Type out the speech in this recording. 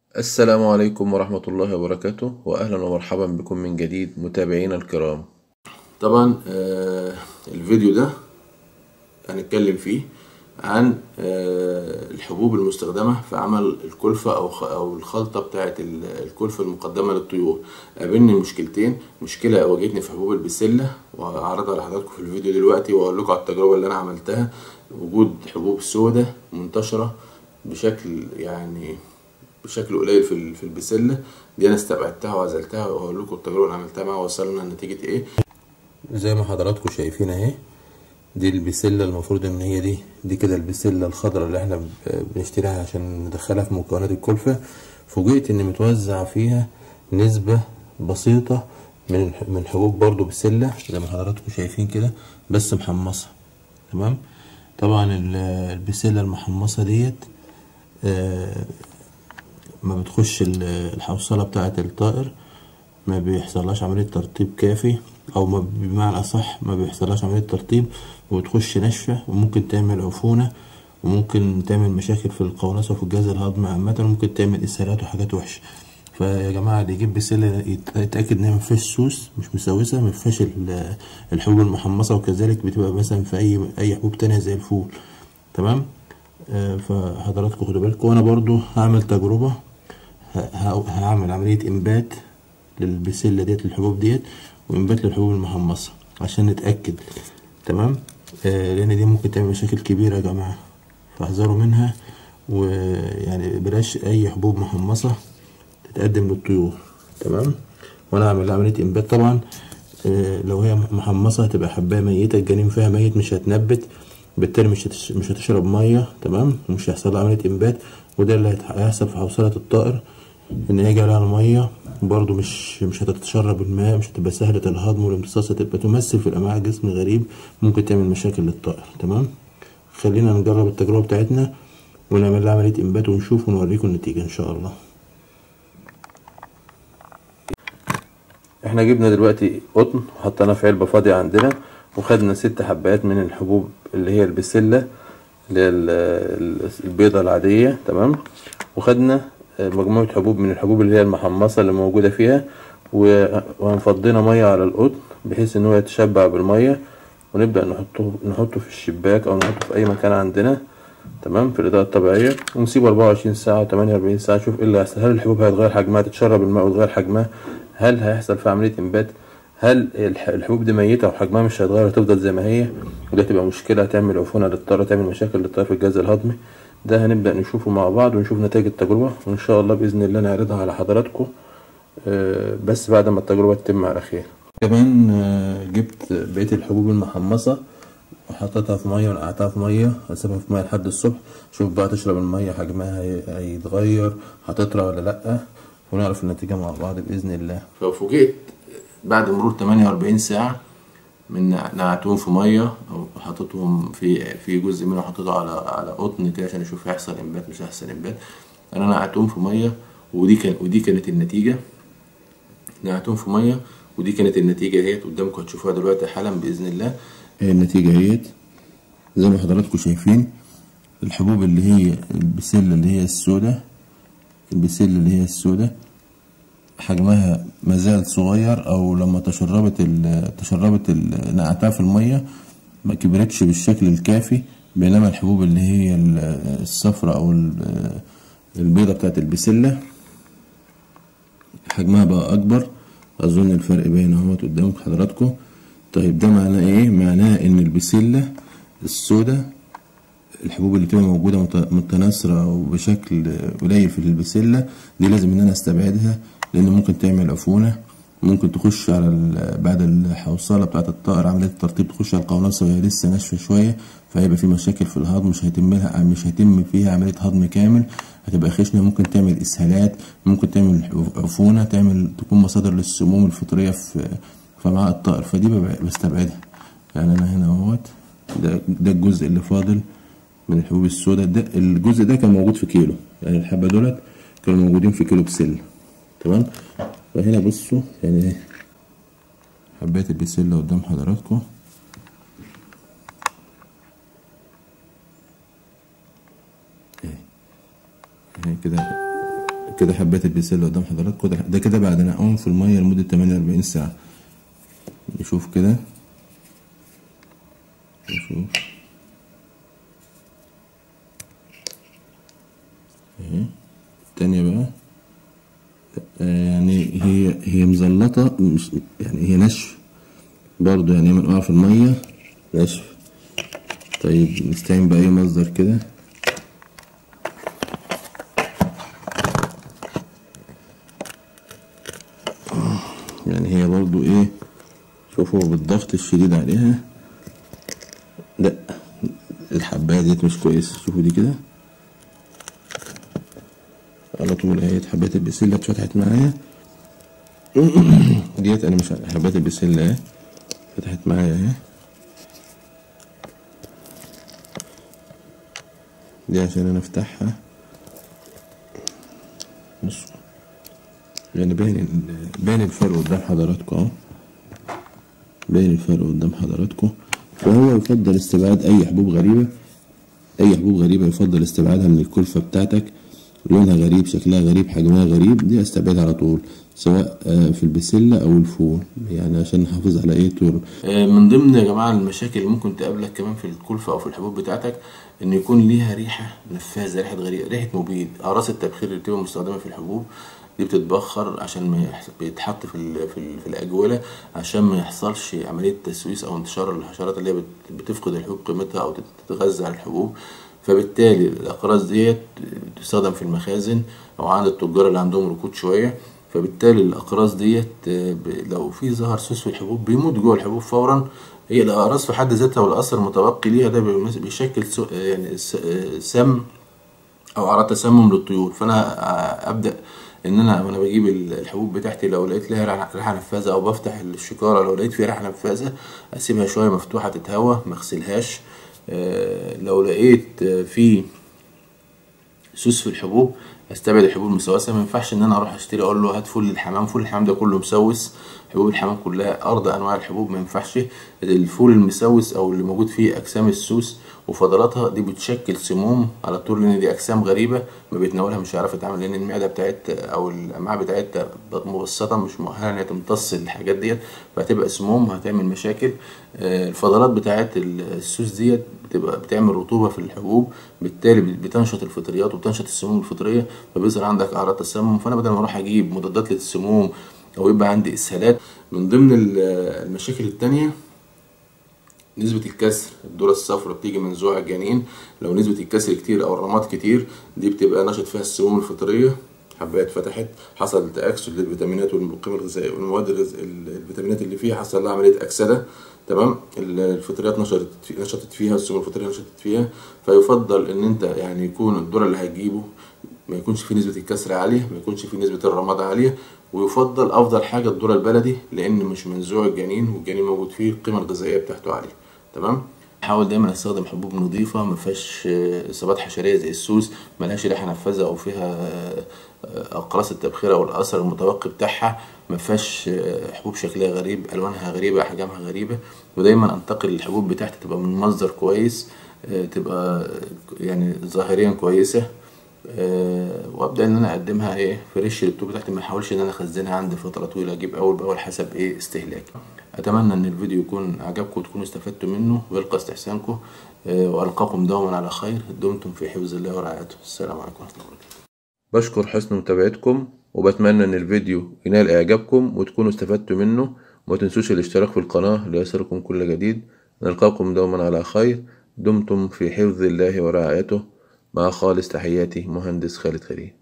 السلام عليكم ورحمة الله وبركاته، وأهلا ومرحبا بكم من جديد متابعينا الكرام. طبعا الفيديو ده هنتكلم فيه عن الحبوب المستخدمة في عمل الكلفة أو الخلطة بتاعة الكلفة المقدمة للطيور. قابلني مشكلتين، مشكلة واجهتني في حبوب البسلة وهعرضها لحضراتكم في الفيديو دلوقتي وأقول لكم على التجربة اللي أنا عملتها. وجود حبوب سودة منتشرة بشكل قليل في البسلة دي، أنا استبعدتها وعزلتها وهقول لكم التجربة اللي عملتها معاها وصلنا لنتيجة إيه. زي ما حضراتكم شايفين أهي، دي البسلة المفروض ان هي دي كده البسلة الخضراء اللي احنا بنشتريها عشان ندخلها في مكونات الكلفة. فوجئت ان متوزع فيها نسبة بسيطة من حبوب برضو بسلة زي ما حضراتكم شايفين كده، بس محمصة. تمام. طبعا البسلة المحمصة ديت ما بتخش الحوصلة بتاعة الطائر، ما بيحصلهاش عملية ترطيب كافي، او ما بمعنى اصح ما بيحصلهاش عملية ترطيب وبتخش ناشفة، وممكن تعمل عفونة، وممكن تعمل مشاكل في القولونة وفي الجهاز الهضمي عامة، وممكن تعمل اسهالات وحاجات وحشة. فيا جماعة اللي يجيب بسلة يتأكد ان هي مفيهاش سوس، مش مسوسة، مفيهاش الحبوب المحمصة، وكذلك بتبقى مثلا في اي حبوب تانية زي الفول. تمام. فحضراتكم خدوا بالكم، وانا برضو هعمل تجربة، هعمل عملية انبات للبسلة ديت، للحبوب ديت، وانبات للحبوب المحمصة عشان نتأكد. تمام. لان دي ممكن تعمل مشاكل كبيرة يا جماعة، فاحذروا منها، ويعني بلاش اي حبوب محمصة تتقدم للطيور. تمام. وانا هعمل عملية انبات طبعا. لو هي محمصة هتبقى حباية ميتة، الجنين فيها ميت، مش هتنبت، بالتالي مش هتشرب مية. تمام. ومش هيحصل لها عملية انبات، وده اللي هيحصل في حوصلة الطائر، ان هيجي عليها المية برضو مش هتتشرب الماء، مش هتبقى سهلة الهضم والامتصاص، هتبقى تمثل في الامعاء جسم غريب، ممكن تعمل مشاكل للطائر. تمام. خلينا نجرب التجربة بتاعتنا ونعمل لها عملية انبات ونشوف ونوريكم النتيجة ان شاء الله. احنا جبنا دلوقتي قطن وحطيناه في علبة فاضية عندنا، وخدنا 6 حبات من الحبوب اللي هي البسلة اللي هي البيضة العادية. تمام. وخدنا مجموعة حبوب من الحبوب اللي هي المحمصة اللي موجودة فيها، وهنفضينا مية على القطن بحيث ان هو يتشبع بالمية، ونبدأ نحطه في الشباك او نحطه في اي مكان عندنا. تمام. في الإضاءة الطبيعية، ونسيبه 24 ساعة 48 ساعة، نشوف ايه اللي هيحصل. هل الحبوب هيتغير حجمها، تتشرب الماء ويتغير حجمها؟ هل هيحصل فيها عملية انبات؟ هل الحبوب دي ميتة وحجمها مش هيتغير، هتفضل زي ما هي؟ ودي هتبقى مشكلة، هتعمل عفونة للطائر، تعمل مشاكل للطائر في الجهاز الهضمي. ده هنبدأ نشوفه مع بعض ونشوف نتائج التجربة، وإن شاء الله بإذن الله نعرضها على حضراتكم بس بعد ما التجربة تتم على خير. كمان جبت بقية الحبوب المحمصة وحطيتها في مية ونقعتها في مية، هسيبها في مية لحد الصبح، شوف بقى تشرب المية حجمها هيتغير، هتطرى ولا لأ، ونعرف النتيجة مع بعض بإذن الله. ففوجئت بعد مرور 48 ساعة من نقعتهم في مية، أو حطيتهم في جزء منهم حطيته على قطن كده عشان أشوف هيحصل إنبات مش هيحصل إنبات. أنا نقعتهم في مية، ودي كانت النتيجة. نقعتهم في مية ودي كانت النتيجة اهيت قدامكم، هتشوفوها دلوقتي حالا بإذن الله. النتيجة اهيت زي ما حضراتكم شايفين، الحبوب اللي هي البسلة اللي هي السوداء، حجمها مازال صغير، او لما تشربت نقعتها في المية ما كبرتش بالشكل الكافي، بينما الحبوب اللي هي الصفراء او البيضة بتاعت البسلة حجمها بقى اكبر. اظن الفرق باين اهوت قدامكم حضراتكم. طيب ده معناه ايه؟ معناه ان البسلة السوداء، الحبوب اللي بتبقى موجودة متناثرة وبشكل قليل في البسلة دي، لازم ان انا استبعدها، لان ممكن تعمل عفونة، ممكن تخش على بعد الحوصلة بتاعة الطائر عملية الترطيب تخش على القولنصة وهي لسه ناشفة شوية، فهيبقى في مشاكل في الهضم، مش هيتم فيها عملية هضم كامل، هتبقى خشنة، ممكن تعمل اسهالات، ممكن تعمل عفونة، تكون مصادر للسموم الفطرية في امعاء الطائر، فدي بستبعدها. يعني انا هنا اهوت، ده الجزء اللي فاضل من الحبوب السوداء، ده الجزء ده كان موجود في كيلو، يعني الحبة دولت كانوا موجودين في كيلو بسلة. تمام. فهنا بصوا يعني حبات البسلة قدام حضراتكم اهي كده كده حبات البسلة قدام حضراتكم. ده كده بعد نقعهم في المية لمدة 48 ساعة. نشوف كده، نشوف اهي التانية بقى. يعني هي مزلطة، مش يعني هي نشف برضو، يعني منقوعة في المية نشف. طيب نستعين بأي مصدر كده. يعني هي برضو ايه، شوفوا بالضغط الشديد عليها، لا الحباية ديت مش كويسة. شوفوا دي كده على طول اهي حباية البسلة اتفتحت معايا. ديت انا مش حباية البسلة اهي فتحت معايا اهي. دي عشان انا افتحها بصوا، يعني باين الفرق قدام حضراتكم اهو، باين الفرق قدام حضراتكم. فهو يفضل استبعاد اي حبوب غريبة، اي حبوب غريبة يفضل استبعادها من الكلفة بتاعتك. لونها غريب، شكلها غريب، حجمها غريب، دي استبعدها على طول، سواء في البسلة او الفول، يعني عشان نحافظ على ايه طول. من ضمن يا جماعة المشاكل اللي ممكن تقابلك كمان في الكلفة او في الحبوب بتاعتك، ان يكون ليها ريحة نفاذة، ريحة غريبة، ريحة مبيد. اقراص التبخير اللي بتبقى مستخدمة في الحبوب دي بتتبخر عشان ما بيتحط في الاجوله، عشان ما يحصلش عمليه تسويس او انتشار الحشرات اللي هي بتفقد الحبوب قيمتها او تتغذى على الحبوب. فبالتالي الاقراص ديت بتستخدم في المخازن او عند التجار اللي عندهم ركود شويه. فبالتالي الاقراص ديت لو في ظهر سوس في الحبوب بيموت جوه الحبوب فورا. هي الاقراص في حد ذاتها والاثر المتبقي ليها ده بيشكل يعني سم او اعراض تسمم للطيور. فانا ابدا ان انا وانا بجيب الحبوب بتاعتي لو لقيت لها ريحه نفاذه، او بفتح الشكاره لو لقيت فيها ريحه نفاذه اسيبها شويه مفتوحه تتهوى، ما اغسلهاش. لو لقيت في سوس في الحبوب استبعد الحبوب المسوسه. ما ينفعش ان انا اروح اشتري اقول له هات فول الحمام، فول الحمام ده كله مسوس. حبوب الحمام كلها ارضى انواع الحبوب، ما ينفعش. الفول المسوس او اللي موجود فيه اجسام السوس وفضلاتها دي بتشكل سموم على طول، لان دي اجسام غريبه ما بيتناولها مش هيعرف يتعامل، لان المعده بتاعتها او الامعاء بتاعتها مبسطه مش مؤهله ان هي تمتص الحاجات ديت، فهتبقى سموم وهتعمل مشاكل. الفضلات بتاعت السوس ديت بتعمل رطوبه في الحبوب، بالتالي بتنشط الفطريات وبتنشط السموم الفطريه، فبيظهر عندك اعراض تسمم. فانا بدل ما اروح اجيب مضادات للسموم او يبقى عندي اسهالات. من ضمن المشاكل التانية نسبة الكسر، الذرة الصفراء بتيجي من زوع الجنين. لو نسبة الكسر كتير او الرماد كتير دي بتبقى نشط فيها السموم الفطرية، حبايات فتحت، حصل تأكسد للفيتامينات والقيمة الغذائية والمواد الفيتامينات اللي فيها، حصل لها عملية أكسدة. تمام، الفطريات نشطت فيها، السموم الفطرية نشطت فيها. فيفضل ان انت يعني يكون الذرة اللي هتجيبه ما يكونش فيه نسبة الكسر عالية، ما يكونش فيه نسبة الرماد عالية. ويفضل افضل حاجة الذرة البلدي، لان مش منزوع الجنين والجنين موجود فيه القيمة الغذائية بتاعته عالية. تمام. حاول دايما استخدم حبوب نظيفة ما فيهاش اصابات حشرية زي السوس، ملهاش ريحة نفاذة او فيها اقراص التبخير او الاثر المتبقي بتاعها، ما فيهاش حبوب شكلها غريب، الوانها غريبة، احجامها غريبة. ودايما انتقل الحبوب بتاعتي تبقى من مصدر كويس، تبقى يعني ظاهريا كويسة، وابدا ان انا اقدمها ايه فريش للطوب بتاعتي. ما احاولش ان انا اخزنها عندي فتره طويله، اجيب اول باول حسب ايه استهلاكي. اتمنى ان الفيديو يكون عجبكم وتكونوا استفدتوا منه، ويلقى استحسانكم، والقاكم دوما على خير. دمتم في حفظ الله ورعايته. السلام عليكم ورحمه الله وبركاته. بشكر حسن متابعتكم، وبتمنى ان الفيديو ينال اعجابكم وتكونوا استفدتوا منه. وما تنسوش الاشتراك في القناه ليصلكم كل جديد. نلقاكم دوما على خير. دمتم في حفظ الله ورعايته. مع خالص تحياتي مهندس خالد خليل.